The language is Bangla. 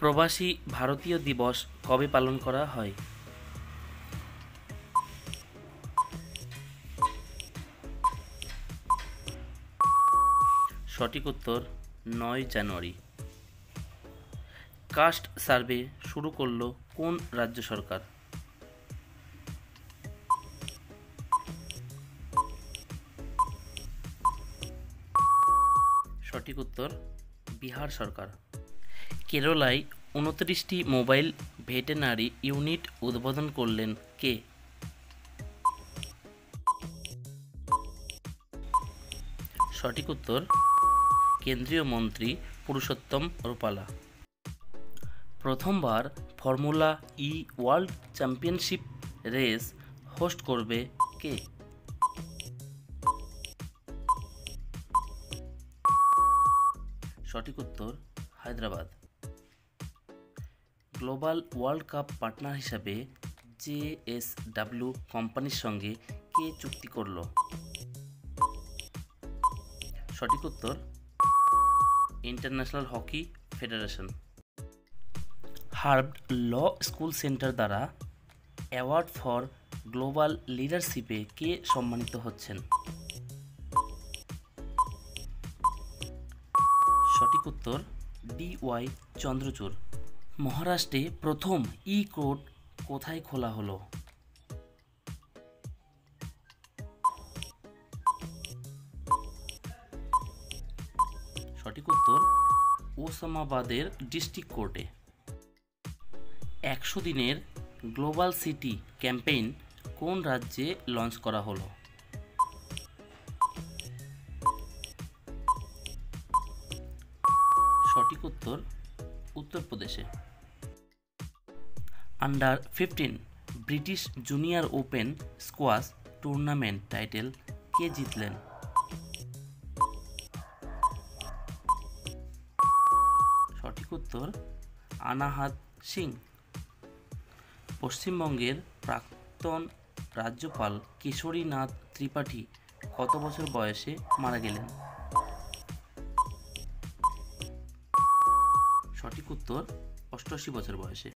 প্রবাসী ভারতীয় দিবস কবে পালন করা হয়? সঠিক উত্তর 9 জানুয়ারি। কাস্ট সার্ভে শুরু করলো কোন রাজ্য সরকার? সঠিক উত্তর বিহার সরকার। কেরালায় 29টি মোবাইল ভেটেরিনারি ইউনিট উদ্বোধন করলেন কে? সঠিক উত্তর কেন্দ্রীয় মন্ত্রী পুরুষোত্তম রূপালা। প্রথমবার formula E world championship race host করবে কে? সঠিক উত্তর Hyderabad. Global world cup partner হিসাবে জেএসডব্লিউ কোম্পানির সঙ্গে কে চুক্তি করল? সঠিক উত্তর international hockey federation. Harvard law school centre দ্বারা অ্যাওয়ার্ড ফর গ্লোবাল লিডারশিপে কে সম্মানিত হচ্ছেন? সঠিক উত্তর DY চন্দ্রচূড়। মহারাষ্ট্রে প্রথম ই কোর্ট কোথায় খোলা হলো? সঠিক উত্তর ওসমানাবাদের ডিস্ট্রিক্ট কোর্টে। 100 দিনের গ্লোবাল সিটি ক্যাম্পেইন কোন রাজ্যে লঞ্চ করা হলো? সঠিক উত্তর উত্তরপ্রদেশে। আন্ডার-15 British junior open squash tournament title কে জিতলেন? সঠিক উত্তর আনাহাত সিং। পশ্চিমবঙ্গের প্রাক্তন রাজ্যপাল কেশরীনাথ ত্রিপাঠী কত বছর বয়সে মারা গেলেন? সঠিক উত্তর 88 বছর বয়সে।